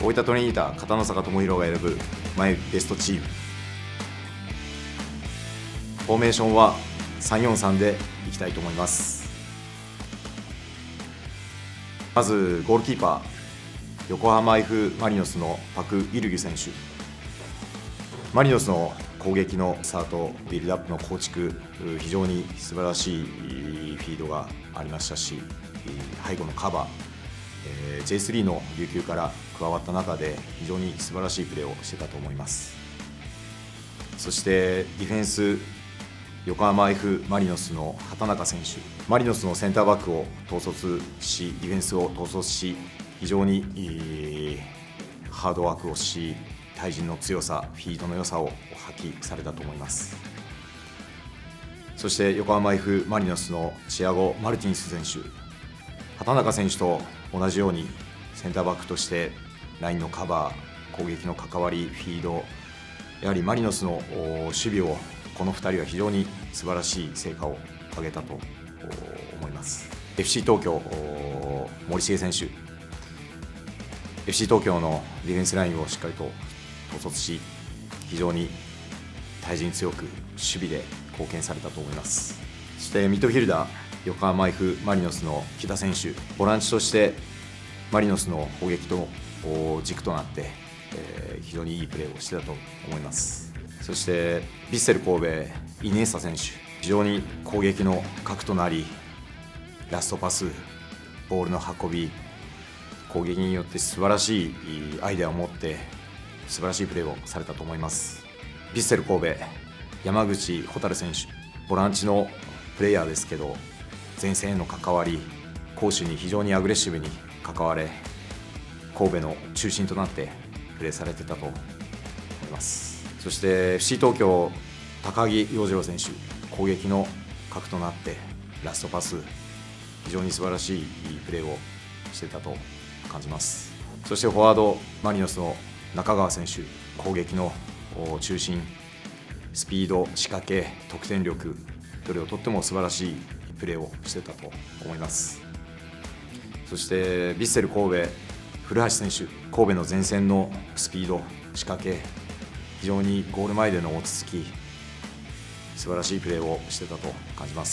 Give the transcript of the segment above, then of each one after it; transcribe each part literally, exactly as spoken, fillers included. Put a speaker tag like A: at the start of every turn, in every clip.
A: 大分トリニータ片野坂智弘が選ぶマイベストチーム。フォーメーションはさんよんさんでいきたいと思います。まずゴールキーパー、横浜 F ・マリノスのパク・イルギュ選手。マリノスの攻撃のスタート、ビルドアップの構築、非常に素晴らしいフィードがありましたし、背後のカバー、ジェイスリー の琉球から加わった中で非常に素晴らしいプレーをしてたと思います。そしてディフェンス、横浜 F ・マリノスの畑中選手。マリノスのセンターバックを統率し、ディフェンスを統率し、非常にハードワークをし、対人の強さ、フィードの良さを発揮されたと思います。そして横浜 F ・マリノスのチアゴ・マルティンス選手。畑中選手と同じようにセンターバックとしてラインのカバー、攻撃の関わり、フィード、やはりマリノスの守備をこのふたりは非常に素晴らしい成果を上げたと思います。エフシー 東京、森重選手。エフシー 東京のディフェンスラインをしっかりと統率し、非常に対人強く守備で貢献されたと思います。そしてミッドフィルダー、横浜 F ・マリノスの木田選手。ボランチとしてマリノスの攻撃と軸となって、えー、非常にいいプレーをしてたと思います。そしてヴィッセル神戸、イニエスタ選手。非常に攻撃の核となり、ラストパス、ボールの運び、攻撃によって素晴らしいアイデアを持って素晴らしいプレーをされたと思います。ヴィッセル神戸、山口蛍選手。ボランチのプレイヤーですけど、前線への関わり、攻守に非常にアグレッシブに関われ、神戸の中心となってプレーされてたと思います。そして エフシー 東京、高木陽次郎選手。攻撃の核となってラストパス、非常に素晴らしいプレーをしてたと感じます。そしてフォワード、マリノスの中川選手。攻撃の中心、スピード、仕掛け、得点力、どれをとっても素晴らしいプレーをしてたと思います。そしてヴィッセル神戸、古橋選手。神戸の前線のスピード、仕掛け、非常にゴール前での落ち着き、素晴らしいプレーをしてたと感じます。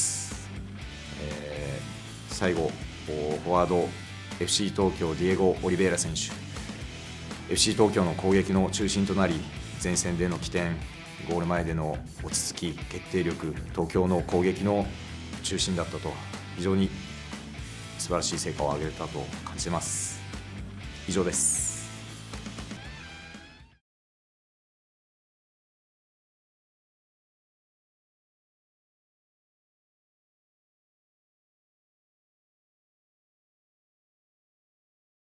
A: えー、最後、フォワード、エフシー 東京、ディエゴ・オリベイラ選手。エフシー 東京の攻撃の中心となり、前線での起点、ゴール前での落ち着き、決定力、東京の攻撃の中心だったと、非常に素晴らしい成果を上げたと感じます。以上です。